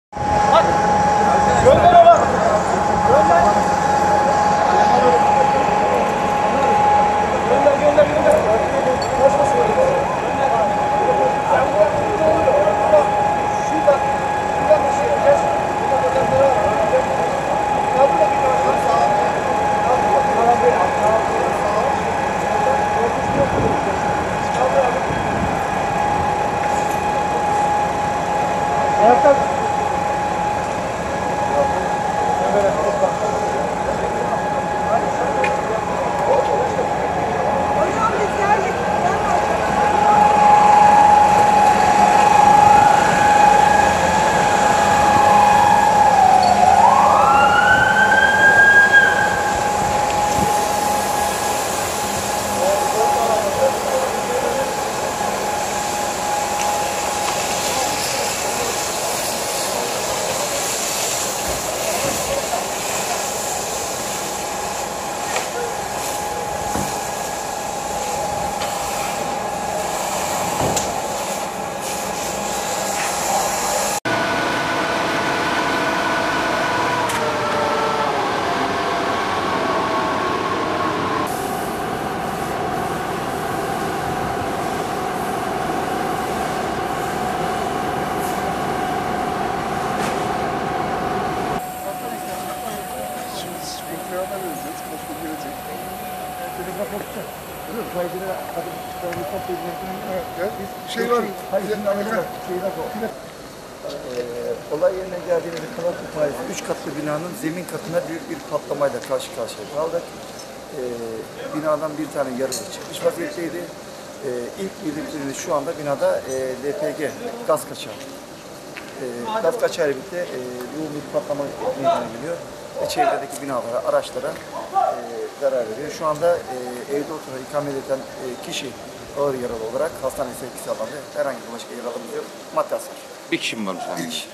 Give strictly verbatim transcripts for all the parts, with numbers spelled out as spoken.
Şey var. Ee, olay yerine geldiğimizde Kanat İtfaiyesi üç katlı binanın zemin katına büyük bir patlamayla karşı karşıya kaldık. Ee, binadan bir tane yarısı çıkmış vaziyetteydi. Ee, ilk bildirimlerimiz şu anda binada e, L P G, gaz kaçağı. Ee, gaz kaçağı ile birlikte e, yoğun bir patlama meydana geliyor. Ve çevredeki binalara, araçlara e, zarar veriyor. Şu anda e, evde oturan, ikamet eden e, kişi ağır yaralı olarak hastaneye sevkisi alındı. Herhangi bir başka yaralımız yok. Madde hasar. Bir kişi mi varmış? Bir kişi.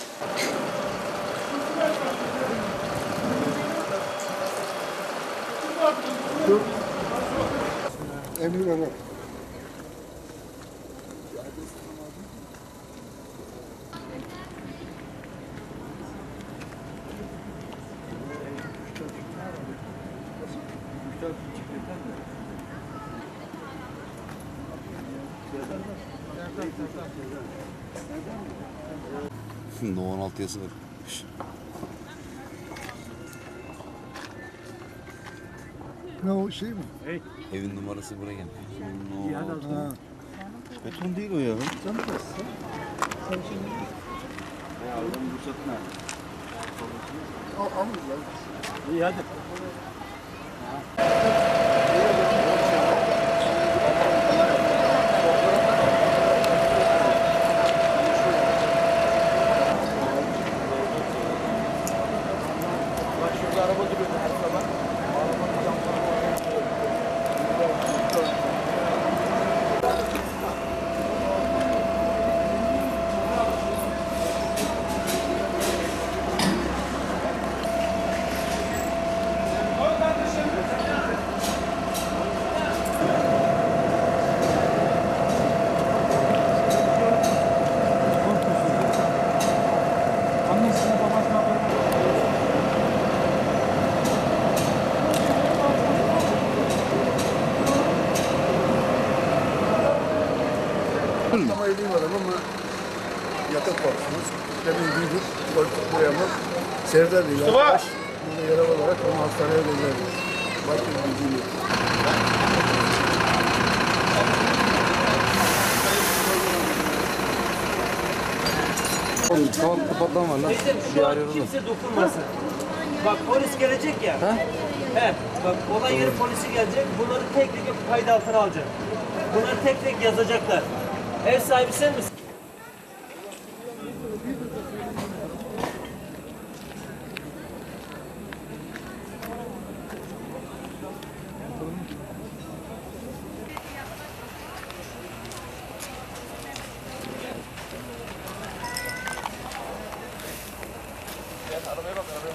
Emir Ömer. No on altı yazı var. Ne o şey mi? Evin numarası buraya geldi. No. Ha. Beton değil o ya. Sen mi basın? Sen şimdi... Ya oğlum ruhsatına. Al, alırız ya. İyi hadi. Patlamayı duymadım ama yatak korksunuz. Demin duyduk. Korktuk buraya ama Serdar değil. Arkadaş burada yaralı olarak onu hastaneye gönderdik. Başka bir bilgim yok. Tamam patlama var lan. Teyzem şu an kimse dokunmasın. Bak polis gelecek ya. Ha? He. Bak olay yeri polisi gelecek. Bunları tek tek kayıt altına alacak. Bunları tek tek yazacaklar. Ev sahibi sen misin? Arabaya bak arabaya.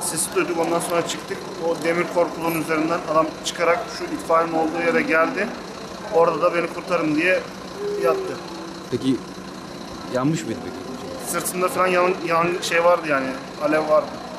sesi duyduk. Ondan sonra çıktık. O demir korkulunun üzerinden adam çıkarak şu itfaiyenin olduğu yere geldi. Orada da beni kurtarın diye yattı. Peki yanmış mıydı peki? Sırtında falan yan, yan şey vardı yani, alev vardı.